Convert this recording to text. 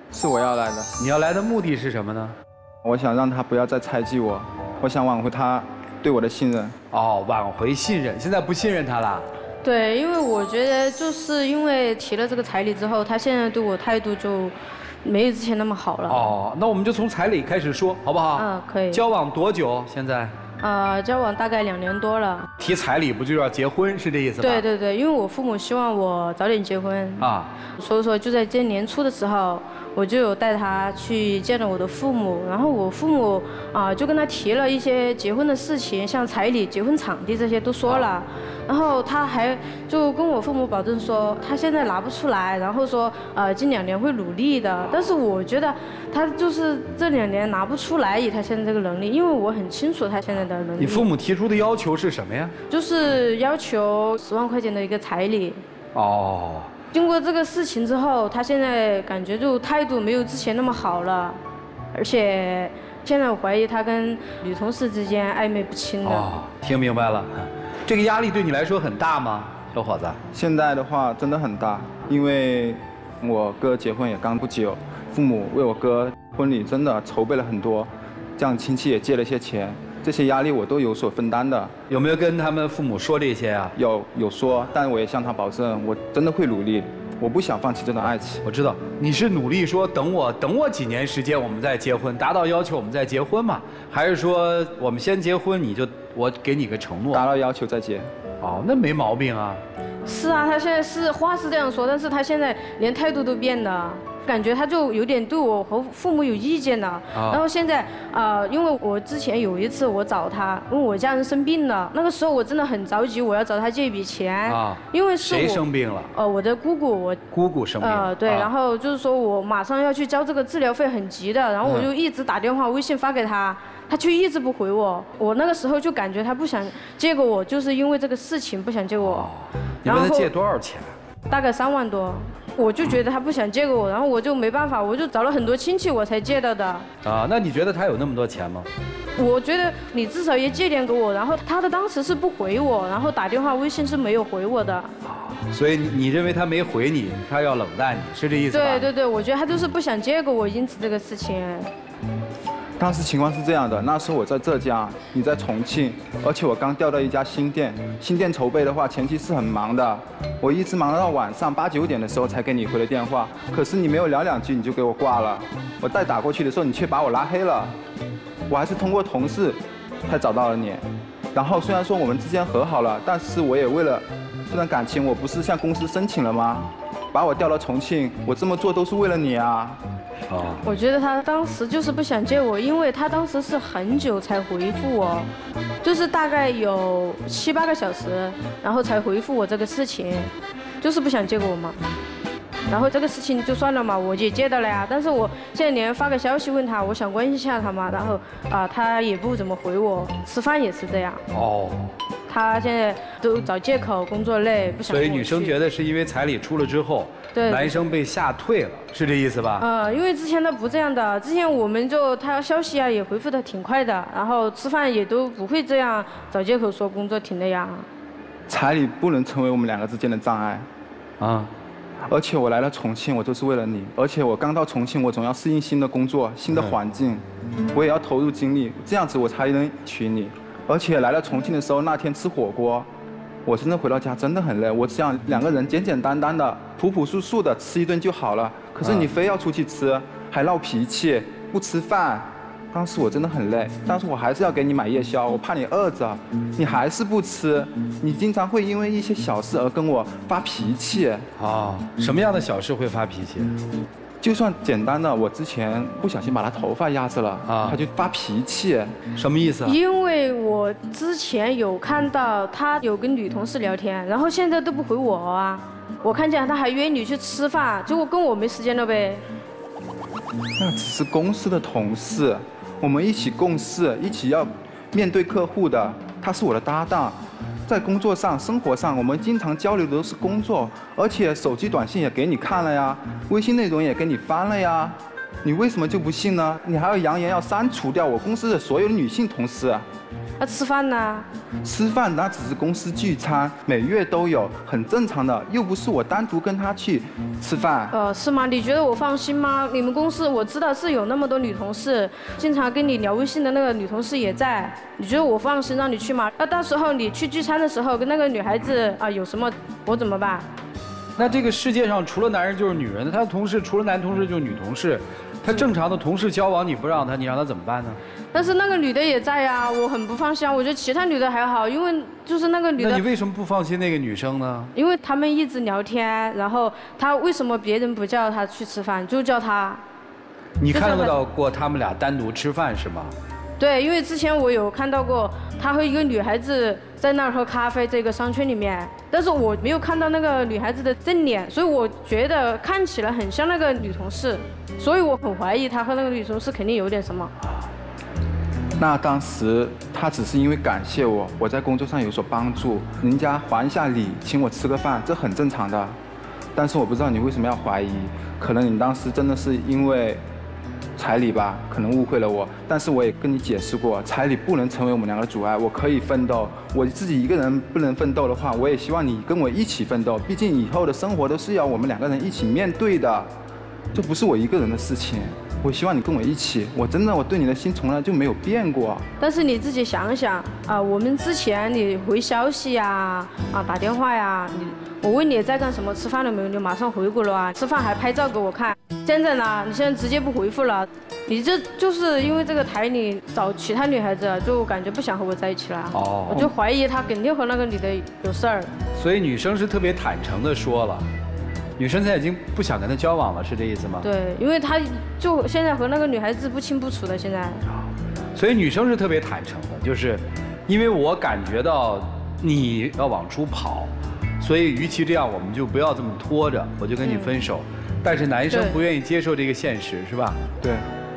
是我要来的。 你要来的目的是什么呢？ 我想让他不要再猜忌我，我想挽回他对我的信任。 哦，挽回信任，现在不信任他了？ 对，因为我觉得就是因为提了这个彩礼之后，他现在对我态度就没有之前那么好了。 哦，那我们就从彩礼开始说，好不好？ 嗯，可以。 交往多久？现在？ 交往大概2年多了。 提彩礼不就要结婚，是这意思吧？ 对对对，因为我父母希望我早点结婚啊，所以说就在今年初的时候，我就有带他去见了我的父母，然后我父母就跟他提了一些结婚的事情，像彩礼、结婚场地这些都说了，然后他还就跟我父母保证说他现在拿不出来，然后说近2年会努力的，但是我觉得他就是这2年拿不出来以他现在这个能力，因为我很清楚他现在的能力。 你父母提出的要求是什么呀？ 就是要求10万块钱的一个彩礼。 哦。 经过这个事情之后，他现在感觉就态度没有之前那么好了，而且现在我怀疑他跟女同事之间暧昧不清了。 哦，听明白了。这个压力对你来说很大吗，小伙子？ 现在的话真的很大，因为我哥结婚也刚不久，父母为我哥婚礼真的筹备了很多，这样亲戚也借了些钱，这些压力我都有所分担的。 有没有跟他们父母说这些啊？ 有说，但我也向他保证，我真的会努力，我不想放弃这段爱情。 我知道你是努力说等我几年时间，我们再结婚，达到要求我们再结婚嘛？还是说我们先结婚，我给你个承诺？ 达到要求再结。 哦，那没毛病啊。 是啊，他现在话是这样说，但是他现在连态度都变了。感觉他就有点对我和父母有意见了，然后现在因为我之前有一次我找他，因为我家人生病了，那个时候我真的很着急，我要找他借一笔钱，因为是谁生病了？ 我的姑姑， 姑姑生病。 对，然后就是说我马上要去交这个治疗费，很急的，然后我就一直打电话、微信发给他，他却一直不回我，我那个时候就感觉他不想借给我，就是因为这个事情不想借我。 你问他借多少钱？ 大概3万多。我就觉得他不想借给我，然后我就没办法，我就找了很多亲戚我才借到的。 那你觉得他有那么多钱吗？ 我觉得你至少也借点给我，然后他的当时是不回我，然后打电话、微信是没有回我的。 所以你认为他没回你，他要冷淡你，是这意思吧？ 对对对，我觉得他就是不想借给我，因此这个事情。 当时情况是这样的，那时候我在浙江，你在重庆，而且我刚调到一家新店，新店筹备的话前期是很忙的，我一直忙到晚上8、9点的时候才给你回了电话，可是你没有聊2句你就给我挂了，我再打过去的时候你却把我拉黑了，我还是通过同事才找到了你，然后虽然说我们之间和好了，但是我也为了这段感情，我不是向公司申请了吗？把我调到重庆，我这么做都是为了你啊。 我觉得他当时就是不想借我，因为他当时是很久才回复我，就是大概有7、8个小时，然后才回复我这个事情，就是不想借给我嘛。然后这个事情就算了嘛，我也借到了呀。但是我现在连发个消息问他，我想关心一下他嘛，然后他也不怎么回我，吃饭也是这样。他现在都找借口，工作累，不想。 所以女生觉得是因为彩礼出了之后，男生被吓退了，是这意思吧？ 因为之前他不这样的，之前我们就他消息也回复的挺快的，然后吃饭也都不会这样找借口说工作挺累呀。 彩礼不能成为我们2个之间的障碍，而且我来了重庆，我都是为了你，而且我刚到重庆，我总要适应新的工作、新的环境，我也要投入精力，这样子我才能娶你。而且来了重庆的时候，那天吃火锅，我真的回到家真的很累，我只想2个人简简单单的、朴朴素素的吃一顿就好了。可是你非要出去吃，还闹脾气，不吃饭，当时我真的很累，但是我还是要给你买夜宵，我怕你饿着，你还是不吃，你经常会因为一些小事而跟我发脾气。 什么样的小事会发脾气？ 就算简单的，我之前不小心把他头发压着了，他就发脾气， 什么意思？ 因为我之前有看到他有跟女同事聊天，然后现在都不回我啊，我看见他还约你去吃饭，结果跟我没时间了呗。 那只是公司的同事，我们一起共事，一起要面对客户的，他是我的搭档。在工作上、生活上，我们经常交流的都是工作，而且手机短信也给你看了呀，微信内容也给你翻了呀，你为什么就不信呢？你还要扬言要删除掉我公司的所有女性同事。 那吃饭呢？ 吃饭那只是公司聚餐，每月都有，很正常的，又不是我单独跟他去吃饭。 是吗？你觉得我放心吗？你们公司我知道是有那么多女同事，经常跟你聊微信的那个女同事也在，你觉得我放心让你去吗？那到时候你去聚餐的时候跟那个女孩子有什么，我怎么办？ 那这个世界上除了男人就是女人，他的同事除了男同事就是女同事，他正常的同事交往你不让他，你让他怎么办呢？ 但是那个女的也在呀，我很不放心。我觉得其他女的还好，因为就是那个女的。 那你为什么不放心那个女生呢？ 因为他们一直聊天，然后他为什么别人不叫他去吃饭，就叫他？ 你看到过他们俩单独吃饭是吗？ 对，因为之前我有看到过他和一个女孩子在那儿喝咖啡，这个商圈里面，但是我没有看到那个女孩子的正脸，所以我觉得看起来很像那个女同事，所以我很怀疑他和那个女同事肯定有点什么。 那当时他只是因为感谢我在工作上有所帮助，人家还一下礼，请我吃个饭，这很正常的。但是我不知道你为什么要怀疑，可能你当时真的是因为彩礼吧，可能误会了我。但是我也跟你解释过，彩礼不能成为我们两个的阻碍，我可以奋斗。我自己一个人不能奋斗的话，我也希望你跟我一起奋斗。毕竟以后的生活都是要我们两个人一起面对的，这不是我一个人的事情。我希望你跟我一起，我对你的心从来就没有变过。 但是你自己想想我们之前你回消息呀，打电话呀，我问你在干什么，吃饭了没有，你马上回过了啊，吃饭还拍照给我看。现在呢，你现在直接不回复了，你这就是因为这个台你找其他女孩子，就感觉不想和我在一起了。我就怀疑他肯定和那个女的有事儿。 所以女生是特别坦诚的说了。女生现在已经不想跟他交往了，是这意思吗？ 对，因为他就现在和那个女孩子不清不楚的现在。 所以女生是特别坦诚的，就是因为我感觉到你要往出跑，所以与其这样，我们就不要这么拖着，我就跟你分手。但是男生不愿意接受这个现实，是吧？ 对。